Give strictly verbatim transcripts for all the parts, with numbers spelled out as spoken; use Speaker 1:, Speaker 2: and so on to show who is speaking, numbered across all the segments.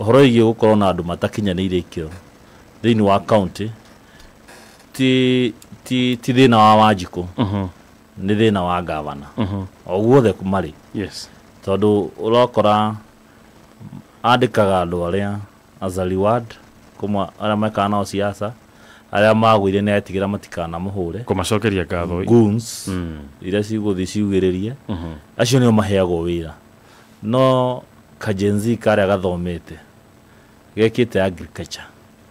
Speaker 1: horo igi gukorwo na andu matakinyanĩire ikĩro thĩinĩ wa county ti ti ti thĩna wa Wanjikũ mhm nĩ thĩna wa governor mhm oguothe kumari yes tondu urokora andikaga andu aria as a reward kuma aria meka nao siasa aria magwire nĩ etigira matikana muhure kumacokeria ngatho goons mm iria ciguthi ciugĩrĩrie mhm acio nĩo maheagwo wĩra no kajenzi karia gathomete gekite agriculture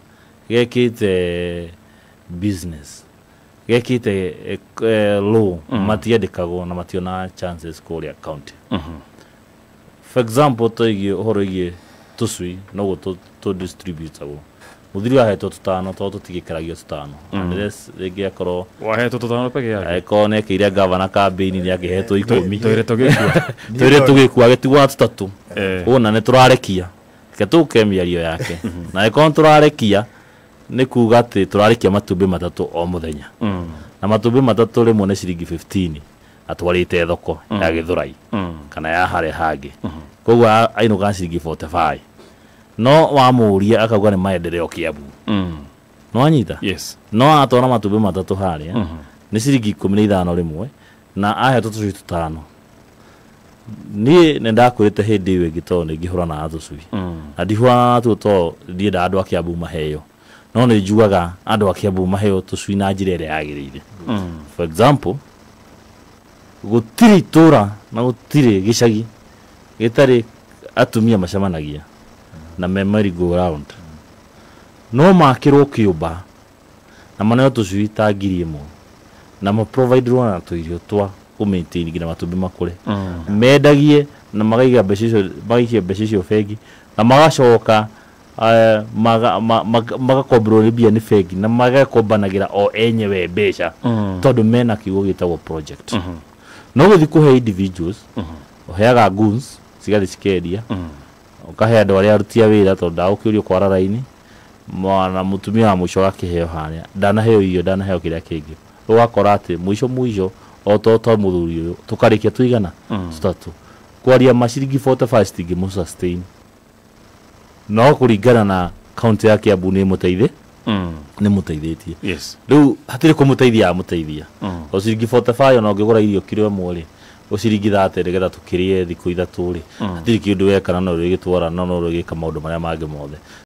Speaker 1: gekite business gekite uh, law mm. matiandikagwo na mationa chances kuria county mhm for example toigi horo igi tusui no to to distribute abo muthiri wa heto tutano to tutigikaragia tutano unless rege akoro wa heto tutano peke yake eko ne kiria governor campaign ni agihetwo ikumi toire tugikua toire tugikua getigwa tutatu ona ne turarekia ketuke miario yake na eko turarekia ni kuga ati turarekia matumbi matatu o muthenya na matumbi matatu rimwe ne ciringi fifteen atwarite thoko ya Githurai kana ya hare hangi koguo ainuga ciringi forty-five no wamuria akauga ni maendeleo Kiambu mm no anyita yes no atona matumbi matatu haria mm -hmm. ni ciringi ikumi na ithano rimwe na ahe tutu tutano ni nenda kurite hindi iwe gitone ngihura na athucui mm na ndihwa tu to ndienda andu a Kiambu maheyo no ni njugaga andu a Kiambu maheyo tucui na njira ire yagirire mm for example gutiri tura na gutiri gicagi gitari atumia macamanagia na memory go round no makirwo kiuba na maneo tucui ta ngiri ĩmwe na ma provide na tuirio twa ku maintain gina matumbi makure mm. mendagie na magaiga mbeca icio magaikia mbeca icio bengi na magacoka uh, maga magakombro ni bia ni bengi na magakombanagira o enyewe mbeca mm. tondu mena kiugo gitagwo project mm -hmm. no guthi kuhe individuals mm -hmm. oheaga goons cigathi cikedia mm. ukahe andu aria arutia wira tondu aukiurio kwara raini mwana mutumia wa mwisho akiheo haria ndana heo iyo ndana heo kiria kingi ugakora ati mwisho mwisho o to to muthuri uyu tukarikia tuigana tutatu kwaria maciringi forty-five stingi mu sustain no kuringana na county ya Kiambu ni muteithie mm ni muteithietie yes riu hatire kumuteithia muteithia o ciringi forty-five no ngigura irio kiro ĩmwe uciringi thate rigetha tukirie thiku ithatu ri hatiri kindu wekana no rigitwara no no rigika maundu maria mangi mothe